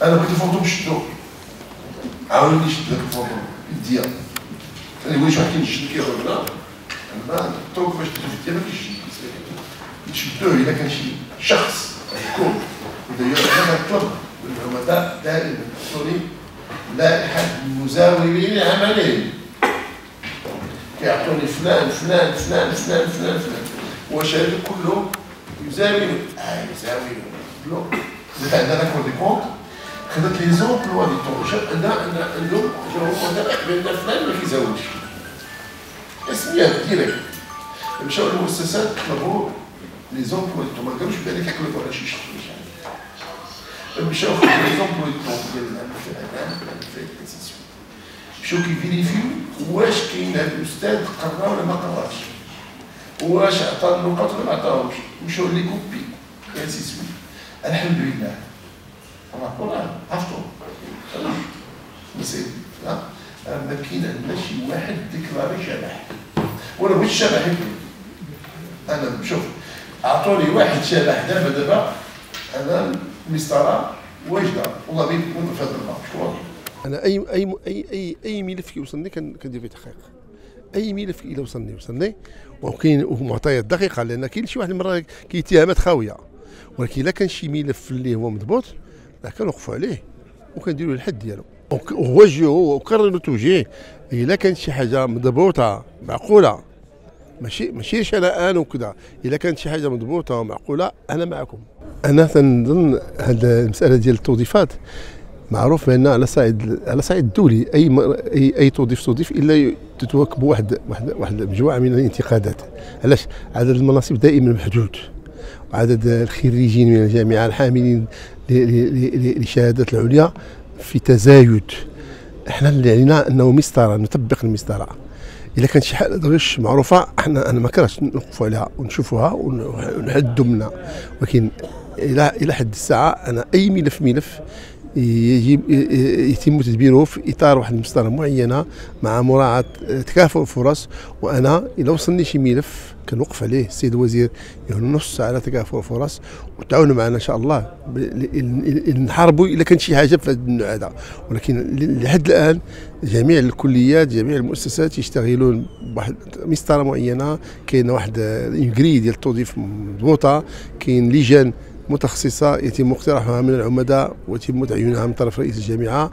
انا بغيت الفوطو نشدو، عاونوني نشد داك الفوطو بيديا، انا نقول شي واحد كينشد كياخذ لا، انا الطوق باش تدوز بيديا ما كينشد، نشدوه الا كان شي شخص يكون، ودايوغ انا كنطلب من العمداء دائما يعطوني لائحة المزاولين عملهم، كيعطوني فلان فلان فلان فلان فلان فلان، واش هادو كلهم يزاولون، يزاولون، درت عندنا كور دي كونت، خدت لي زومبلوا دي طون، عندهم عمداء بان فلان ما كيزاولش، اسميات ديريكت، مشاو للمؤسسات طلبوا لي زومبلوا دي طون، ما كانوش بالك ياكلوا ولا شي شيء. مشاو خدوا لي زومبلوا دي طون ديال الانفيتاسيون، مشاو كيفيريفيو واش كاين هاد الاستاذ قرا ولا ما قراش، واش عطى النقاط ولا ما عطاهمش، مشاو لي كوبي انسي سويت. الحمد لله القران عرفتو نسيت ما كاين عندنا شي واحد ديكلاري شبح، وانا بغيت الشبح يكون، انا شوف عطوني واحد شبح دابا انا المسطره واجده والله بيك نوض في هذا الباب شكون. انا اي ملف كيوصلني كندير فيه تحقيق، اي ملف الا وصلني وكاين معطيات دقيقه، لان كاين شي واحد المره كاين اتهامات خاويه، ولكن الا كان شي ملف اللي هو مضبوط كنوقفوا عليه وكنديروا الحد ديالو ونوجهوا وكرروا التوجيه. الا كانت شي حاجه مضبوطه معقوله ماشي انا وكذا، الا كانت شي حاجه مضبوطه ومعقوله انا معكم. انا تنظن هذه المساله ديال التوظيفات معروف بان على صعيد الدولي اي توظيف الا تتواكب واحد مجموعه من الانتقادات. علاش؟ عدد المناصب دائما محدود، وعدد الخريجين من الجامعه الحاملين للشهادات العليا في تزايد. احنا اللي علينا انه مسطره نطبق المسطره. اذا كانت شي حاله غش معروفه انا ما كرهتش نوقفوا عليها ونشوفوها ونحدوا منها، ولكن الى حد الساعه انا اي ملف يجب يتم تدبيره في اطار واحد المسطره معينه مع مراعاه تكافؤ الفرص. وانا الى وصلني شي ملف كنوقف عليه، السيد الوزير ينص على تكافؤ الفرص وتعاونوا معنا ان شاء الله نحاربوا الا كان شي حاجه في هذا النوع هذا. ولكن لحد الان جميع الكليات جميع المؤسسات يشتغلون بواحد مسطره معينه، كاين واحد انجري ديال التوظيف مضبوطه، كاين لجان متخصصه يتم اقتراحها من العمداء ويتم تعيينها من طرف رئيس الجامعه.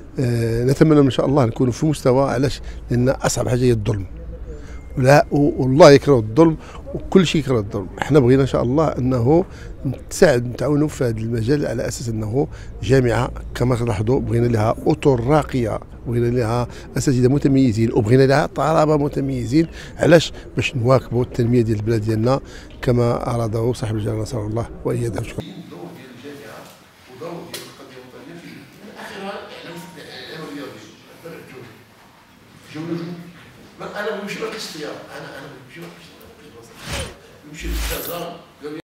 نتمنى ان شاء الله نكونوا في مستوى. علاش؟ لان اصعب حاجه هي الظلم، ولا والله يكره الظلم وكل شيء يكره الظلم. احنا بغينا ان شاء الله انه نتعاونوا في هذا المجال على اساس انه جامعه كما تلاحظوا بغينا لها اطر راقيه، بغينا لها اساتذه متميزين، وبغينا لها طلبه متميزين. علاش؟ باش نواكبوا التنميه ديال البلاد ديالنا كما اراده صاحب الجلاله نصر الله وايده. شكرا. الدور ديال الجامعه ودور ديال القضيه الوطنيه في اخرها اعلام الرياضي جوله انا بنمشي باقي السياره، انا بنمشي باقي السياره، نمشي للكازا.